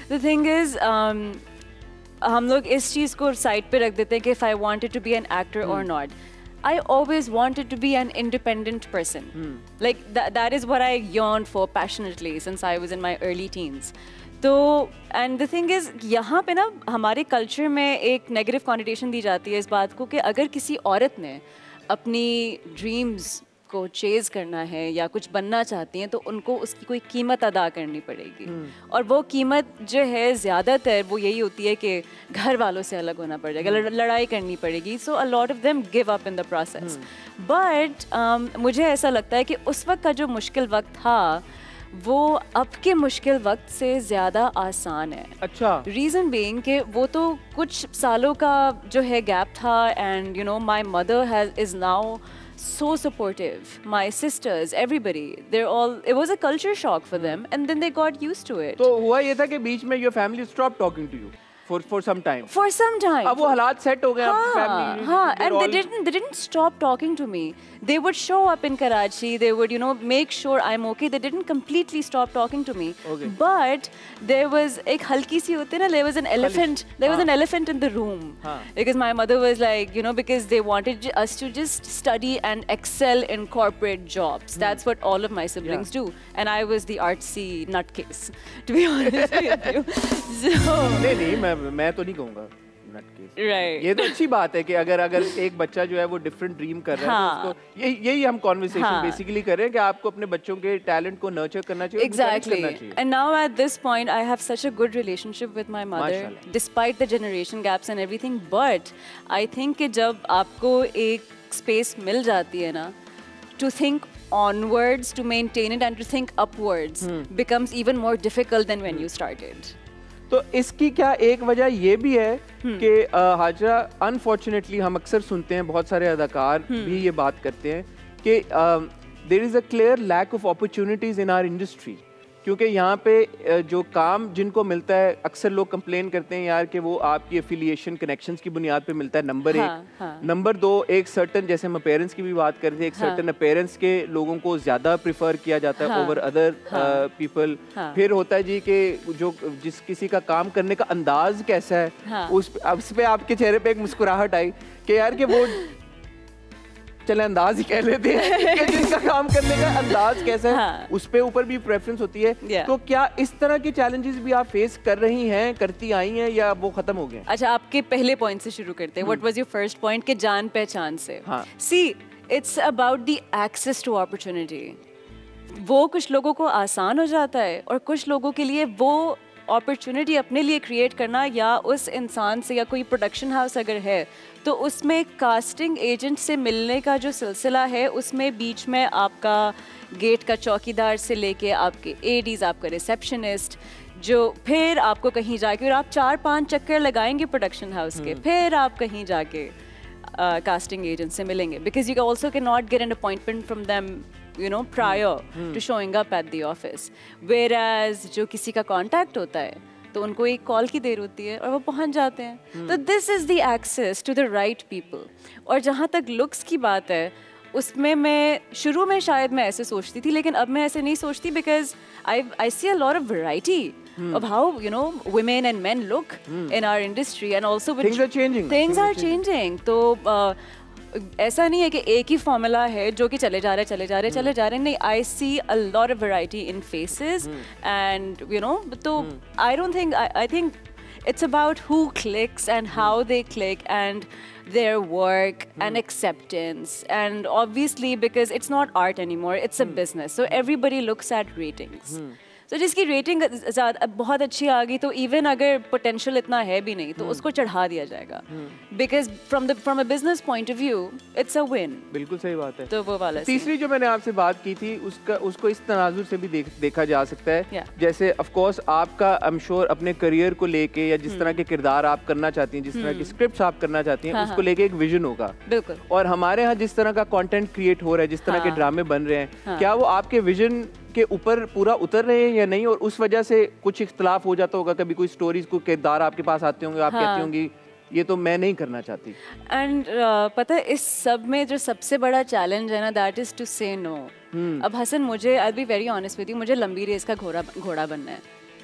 The thing is हम लोग इस चीज़ को साइड पे रख देते हैं कि if I wanted to be an actor और not. I always wanted to be an independent person. Like that is what I yearned for passionately since I was in my early teens. तो and the thing is यहाँ पे ना हमारे culture में एक negative connotation दी जाती है इस बात को कि अगर किसी औरत ने अपनी dreams को चेज करना है या कुछ बनना चाहती हैं तो उनको उसकी कोई कीमत अदा करनी पड़ेगी. और वो कीमत जो है ज़्यादातर वो यही होती है कि घर वालों से अलग होना पड़ जाएगा, लड़ाई करनी पड़ेगी. So a lot of them give up in the process. But मुझे ऐसा लगता है कि उस वक्त का जो मुश्किल वक्त था वो अब के मुश्किल वक्त से ज़्यादा आसान है. अच्छा. रीज़न बीइंग कि वो तो कुछ सालों का जो है गैप था and you know my mother is now so supportive. My sisters, everybody, they're all, it was a culture shock for them and then they got used to it. तो हुआ ये था कि बीच में your family stopped talking to you for some time. For some time. अब वो हालात set हो गए आपकी family. हाँ, and they didn't stop talking to me. They would show up in Karachi. They would, you know, make sure I'm okay. They didn't completely stop talking to me. Okay. But there was एक हल्की सी होती है ना, there was an elephant. There was an elephant in the room. Because my mother was like, you know, because they wanted us to just study and excel in corporate jobs. That's what all of my siblings do. And I was the artsy nutcase, to be honest with you. So. नहीं मैं तो नहीं कहूँगा नटकेस. Right. ये तो अच्छी बात है कि अगर एक बच्चा जो है वो डिफरेंट ड्रीम कर रहा है तो उसको यही हम कॉन्वर्सेशन बेसिकली कर रहे हैं कि आपको अपने बच्चों के टैलेंट को नर्चर करना चाहिए. Exactly. And now at this point I have such a good relationship with my mother despite the generation gaps and everything. But I think कि जब आपको एक स्पेस मिल जाती है ना to think onwards, to maintain it and to think upwards becomes even more difficult than when you started. तो इसकी क्या एक वजह ये भी है कि हाजरा अनफॉर्चुनेटली हम अक्सर सुनते हैं, बहुत सारे अदाकार भी ये बात करते हैं कि there is a clear lack of opportunities in our industry. क्योंकि यहाँ पे जो काम जिनको मिलता है अक्सर लोग कंप्लेन करते हैं यार कि वो आपकी एफिलिएशन कनेक्शंस की बुनियाद पे मिलता है. नंबर एक. नंबर दो, एक सर्टन, जैसे हम अपेरेंस की भी बात करते हैं, एक सर्टन अपेरेंस के लोगों को ज़्यादा प्रिफर किया जाता है ओवर अदर पीपल. फिर होता है जी कि जो जिस किसी का काम करने का अंदाज कैसा है उस पे आपके चेहरे पे एक मुस्कुराहट आई कि यार कि वो चले अंदाज ही कह लेते हैं कि जिनका काम करने का अंदाज कैसा है उस पे ऊपर भी प्रेफरेंस होती है. तो क्या इस तरह के चैलेंजेस भी आप फेस कर रही हैं, करती आई हैं, या वो खत्म हो गए? अच्छा, आपके पहले पॉइंट से शुरू करते हैं. What was your first point कि जान पहचान से. See, it's about the access to opportunity. वो कुछ लोगों को आसान हो जाता है और कुछ लोगों के लिए वो अपॉर्चुनिटी अपने लिए क्रिएट करना, या उस इंसान से, या कोई प्रोडक्शन हाउस अगर है तो उसमें कास्टिंग एजेंट से मिलने का जो सिलसिला है उसमें बीच में आपका गेट का चौकीदार से लेके आपके एडीज, आपका रिसेप्शनिस्ट, जो फिर आपको कहीं जाके, और आप 4-5 चक्कर लगाएंगे प्रोडक्शन हाउस के, फिर आप कहीं जाके कास्टिंग एजेंट से मिलेंगे. Because you also can not get an appointment from them you know prior to showing up at the office. Whereas जो किसी का कांटेक्ट होता है तो उनको एक कॉल की देर होती है और वो पहुंच जाते हैं. तो this is the access to the right people. और जहाँ तक लुक्स की बात है उसमें मैं शुरू में शायद मैं ऐसे सोचती थी, लेकिन अब मैं ऐसे नहीं सोचती because I see a lot of variety of how, you know, women and men look in our industry, and also things are changing. तो ऐसा नहीं है कि एक ही फॉर्मूला है जो कि चले जा रहे. नहीं, I see a lot of variety in faces and you know. तो I think it's about who clicks and how they click and their work and acceptance, and obviously because it's not art anymore, it's a business, so everybody looks at ratings. तो जिसकी rating बहुत अच्छी आ गई तो even अगर potential इतना है भी नहीं तो उसको चढ़ा दिया जाएगा. Because from a business point of view it's a win. बिल्कुल सही बात है. तो वो वाला तीसरी जो मैंने आपसे बात की थी उसको इस तनाजुर से भी देखा जा सकता है. जैसे ऑफ कोर्स आपका आई एम श्योर अपने करियर को लेके या जिस तरह के किरदार आप करना चाहती हैं, जिस तरह की स्क्रिप्ट्स आप करना चाहती हैं, उसको लेके एक विजन होगा. बिल्कुल. और हमारे यहाँ जिस तरह का कंटेंट क्रिएट हो रहा है, जिस तरह के ड्रामे बन रहे हैं, क्या वो आपके विजन के ऊपर पूरा उतर रहे हैं या नहीं? और उस वजह से कुछ इख्तलाफ हो जाता होगा, कभी कोई स्टोरीज को किरदार आपके पास आते होंगे, आप कहती होंगी ये तो मैं नहीं करना चाहती. एंड पता है इस सब में जो सबसे बड़ा चैलेंज है ना, that is to say no. अब हसन, मुझे I be very honest with you, मुझे लंबी रेस का घोड़ा बनना है.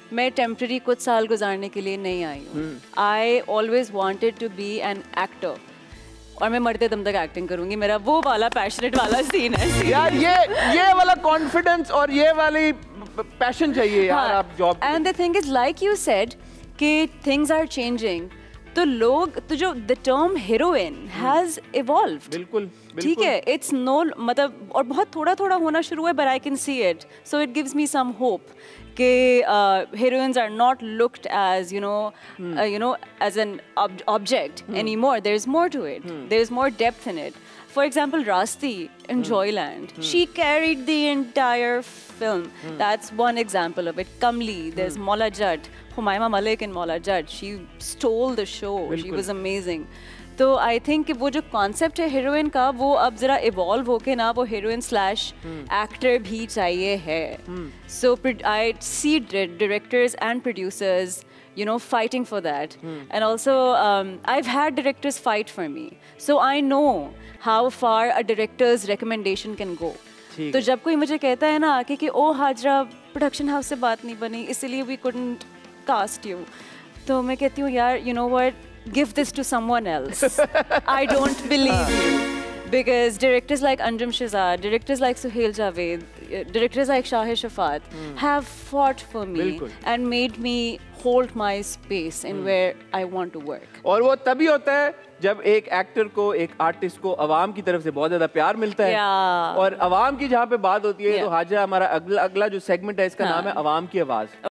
मैं टेम्पररी कुछ साल गुजारने के लिए नहीं आई हूँ. I always wanted to be an actor और मैं मरते दम तक एक्टिंग करूंगी. मेरा वो वाला पैशनेट वाला सीन है यार. ये वाला कॉन्फिडेंस और ये वाली पैशन चाहिए यार. आप job. And the thing is like you said कि थिंग्स आर चेंजिंग. तो लोग तो जो the term heroine has evolved. बिल्कुल ठीक है. इट्स नो मतलब और बहुत थोड़ा थोड़ा होना शुरू हुआ है but I can see it. So it gives me some hope कि heroines are not looked as you know as an object anymore. There's more to it. There's more depth in it. For example, Rasti in Joyland, she carried the entire film. That's one example of it. Kamli, there's Mola Judd, Humayma Malik in Mola Judd. She stole the show. She was amazing. तो I think कि वो जो concept है heroine का वो अब जरा evolve होके ना वो हीरोइन स्लैश एक्टर भी चाहिए है. So I see directors and producers you know fighting for that. And also I've had directors fight for me, so I know how far a director's recommendation can go. तो जब कोई मुझे कहता है ना आके कि ओ हाजरा प्रोडक्शन हाउस से बात नहीं बनी इसलिए we couldn't cast you, तो मैं कहती हूँ यार you know what, give this to someone else. I don't believe you. Because directors like Anjum Shahzad, directors like Suhail Javed, directors like Shahid Shafat have fought for me and made me hold my space in where I want to work. और वो तभी होता है जब एक actor को, एक artist को अवाम की तरफ से बहुत ज्यादा प्यार मिलता है. और अवाम की जहाँ पे बात होती है तो हाजरा हमारा अगला जो सेगमेंट है इसका नाम है अवाम की आवाज.